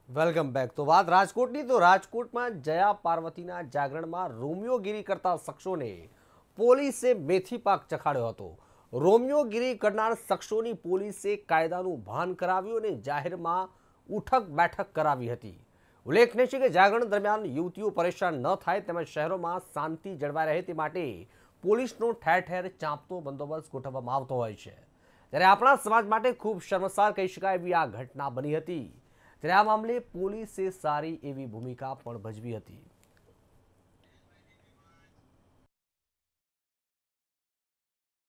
Welcome back. તો વાત રાજકોટની, તો રાજકોટમાં જયા પાર્વતીના જાગરણમાં રોમિયોગીરી કરતા શખ્સોને પોલીસે મેથી પાક ચખાડ્યો હતો। રોમિયોગીરી કરનાર શખ્સોની પોલીસે કાયદાનું ભાન કરાવ્યું અને જાહેરમાં ઉઠક બેઠક કરાવી હતી। ઉલ્લેખનીય છે કે જાગરણ દરમિયાન યુવતીઓ પરેશાન ન થાય તેમજ શહેરોમાં શાંતિ જળવાઈ રહે તે માટે પોલીસનો ઠેર ઠેર ચાંપતો બંદોબસ્ત ગોઠવવામાં આવતો હોય છે। ત્યારે આપણા સમાજ માટે ખૂબ શર્મસાર કહી શકાય એવી આ ઘટના બની હતી। ત્યારે આ મામલે પોલીસે સારી એવી ભૂમિકા પણ ભજવી હતી।